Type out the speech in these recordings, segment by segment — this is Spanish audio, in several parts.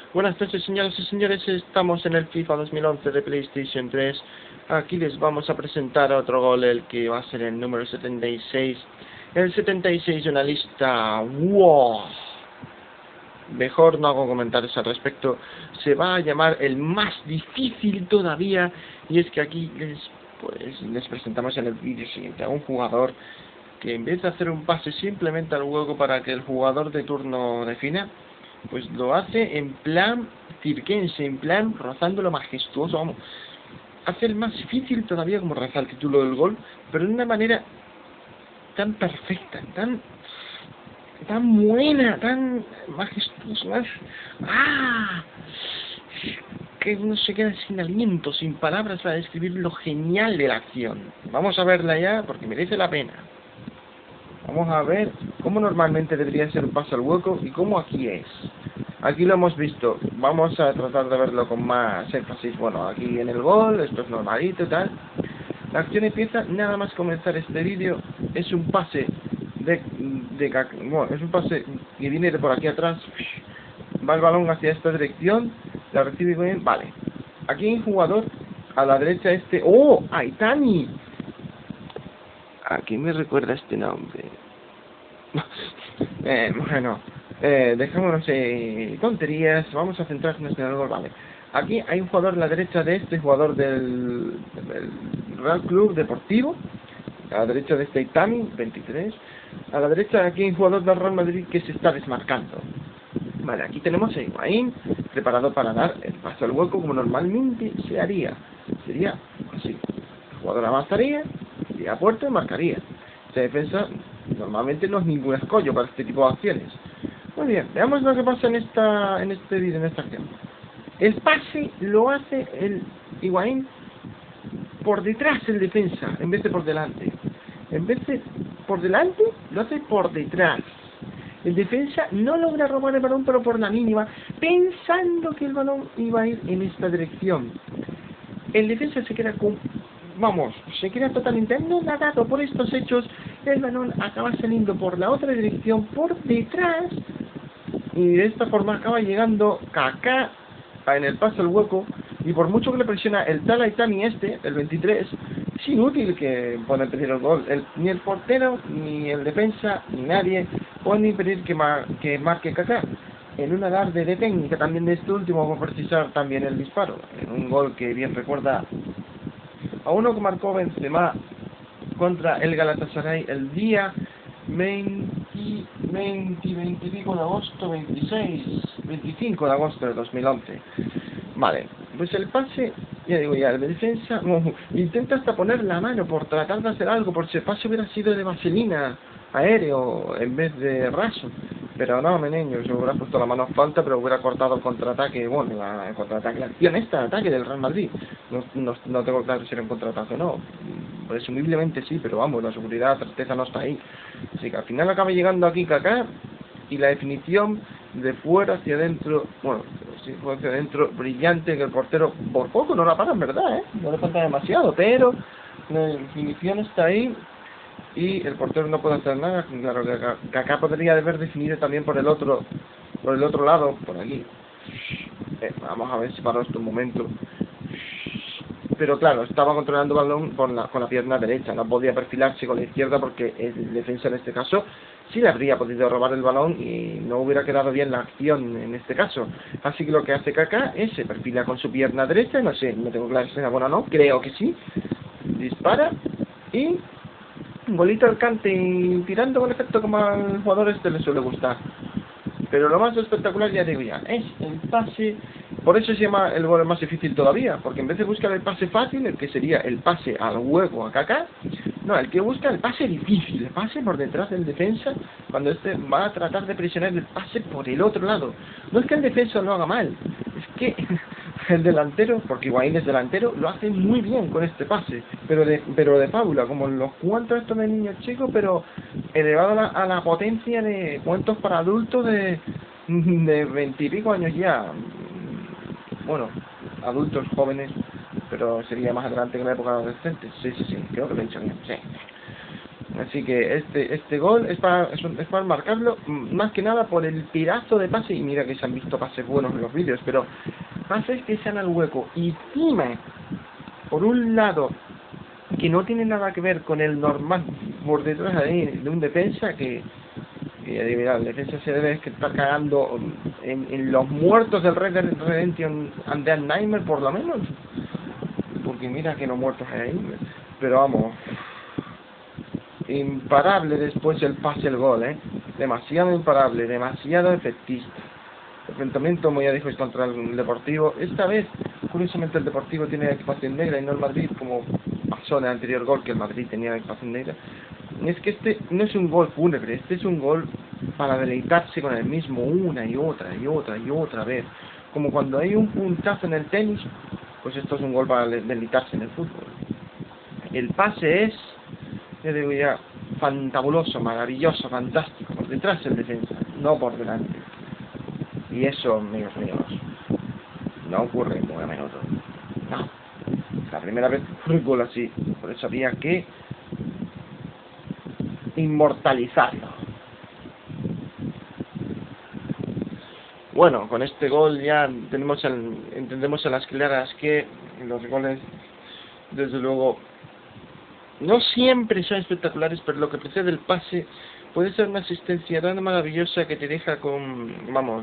Buenas noches, señoras y señores, estamos en el FIFA 2011 de PlayStation 3. Aquí les vamos a presentar otro gol, el que va a ser el número 76. El 76 de una lista... ¡wow! Mejor no hago comentarios al respecto. Se va a llamar el más difícil todavía. Y es que aquí les presentamos en el vídeo siguiente a un jugador que en vez de hacer un pase simplemente al hueco para que el jugador de turno defina, pues lo hace en plan cirquense, en plan rozando lo majestuoso, vamos. Hace el más difícil todavía, como reza el título del gol, pero de una manera tan perfecta, tan buena, tan majestuosa. ¡Ah! Que uno se queda sin aliento, sin palabras para describir lo genial de la acción. Vamos a verla ya, porque merece la pena. Vamos a ver cómo normalmente debería ser un pase al hueco y cómo aquí es. Aquí lo hemos visto. Vamos a tratar de verlo con más énfasis. Bueno, aquí en el gol, esto es normalito y tal. La acción empieza nada más comenzar este vídeo. Es un pase bueno, es un pase que viene de por aquí atrás. Va el balón hacia esta dirección. La recibe bien. Vale. Aquí hay un jugador a la derecha ¡Oh! ¡Aitani! ¿A quién me recuerda este nombre? Bueno, dejémonos tonterías, vamos a centrarnos en el gol, vale. Aquí hay un jugador a la derecha de este jugador del Real Club Deportivo, a la derecha de este Itami, 23. A la derecha aquí hay un jugador del Real Madrid que se está desmarcando. Vale, aquí tenemos a Higuaín preparado para dar el paso al hueco como normalmente se haría. Sería así. El jugador avanzaría, iría a puerta y marcaría. Esta defensa normalmente no es ningún escollo para este tipo de acciones. Muy bien, veamos lo que pasa en este vídeo, en esta acción. El pase lo hace el Higuaín por detrás el defensa, en vez de por delante. En vez de por delante, lo hace por detrás. El defensa no logra robar el balón, pero por la mínima, pensando que el balón iba a ir en esta dirección. El defensa se queda se queda totalmente anonadado por estos hechos. El balón acaba saliendo por la otra dirección, por detrás, y de esta forma acaba llegando Kaká en el paso al hueco, y por mucho que le presiona el tal Aitami el 23, es inútil que pueda impedir el gol. Ni el portero, ni el defensa, ni nadie puede impedir que marque Kaká. En un alarde de técnica también de este último, por precisar también el disparo, en un gol que bien recuerda a uno que marcó Benzema contra el Galatasaray el día 25 de agosto, 25 de agosto de 2011. Vale, pues el pase, ya digo, ya el defensa intenta hasta poner la mano por tratar de hacer algo, por si el pase hubiera sido de vaselina aéreo en vez de raso. Pero no, meneño, se hubiera puesto la mano a falta, pero hubiera cortado el contraataque, bueno, el contraataque, la acción ataque del Real Madrid. No tengo claro si era un contraataque o no. Presumiblemente sí, pero vamos, la seguridad, la certeza no está ahí. Así que al final acaba llegando aquí Kaká, y la definición de fuera hacia adentro, bueno, sí, fue hacia adentro, brillante, que el portero por poco no la para, en verdad, no le falta demasiado, pero la definición está ahí. Y el portero no puede hacer nada. Claro que Kaká podría haber definido también por el otro lado, por aquí. Vamos a ver si paro esto un momento. Pero claro, estaba controlando el balón con la pierna derecha, no podía perfilarse con la izquierda porque el defensa en este caso sí le habría podido robar el balón y no hubiera quedado bien la acción en este caso. Así que lo que hace Kaká es se perfila con su pierna derecha, no sé, no tengo claro si es buena o no, creo que sí. Dispara y golito al cante y tirando con efecto como al jugador le suele gustar. Pero lo más espectacular, ya digo ya, es el pase. Por eso se llama el gol más difícil todavía, porque en vez de buscar el pase fácil, el que sería el pase al hueco a Kaká, no, el que busca el pase difícil, el pase por detrás del defensa, cuando este va a tratar de presionar el pase por el otro lado. No es que el defensa lo haga mal, es que el delantero, porque Higuaín es delantero, lo hace muy bien con este pase, pero de fábula, como los cuentos estos de niños chicos, pero elevado a la potencia de cuentos para adultos de 20 y pico años ya. Bueno, adultos jóvenes, pero sería más adelante que la época de adolescentes. Sí, creo que lo he dicho bien, sí. Así que este gol es para marcarlo, más que nada por el pedazo de pase, y mira que se han visto pases buenos en los vídeos, pero pases que sean al hueco, y encima, por un lado, que no tiene nada que ver con el normal por detrás de un defensa, que ya digo, mira, el defensa se debe estar cagando en los muertos del Red Dead Redemption and the Nightmare, por lo menos, porque mira que no muertos hay ahí, pero vamos, imparable después el pase, el gol, demasiado imparable, demasiado efectista. Enfrentamiento, como ya dijo, es contra el Deportivo. Esta vez, curiosamente, el Deportivo tiene equipación negra y no el Madrid, como pasó en el anterior gol, que el Madrid tenía equipación negra. Es que este no es un gol fúnebre, este es un gol para deleitarse con el mismo una y otra y otra y otra vez. Como cuando hay un puntazo en el tenis, pues esto es un gol para deleitarse en el fútbol. El pase es, yo digo ya, fantabuloso, maravilloso, fantástico. Por detrás el defensa, no por delante. Y eso, amigos míos, no ocurre muy a menudo. No. La primera vez que ocurre un gol así. Por eso había que inmortalizarlo. Bueno, con este gol ya entendemos a las claras que los goles, desde luego, no siempre son espectaculares, pero lo que precede el pase puede ser una asistencia tan maravillosa que te deja con, vamos,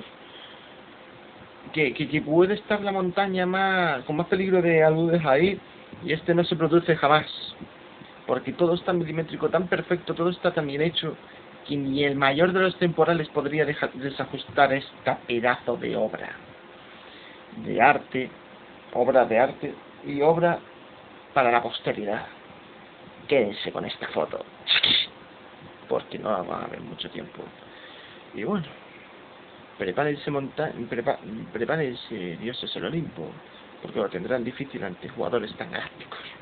que puede estar la montaña con más peligro de aludes ahí, y este no se produce jamás, porque todo es tan milimétrico, tan perfecto, todo está tan bien hecho, que ni el mayor de los temporales podría desajustar esta pedazo de obra de arte y obra para la posteridad. Quédense con esta foto, porque no la van a ver mucho tiempo. Y bueno, prepárense dioses del Olimpo, porque lo tendrán difícil ante jugadores tan galácticos.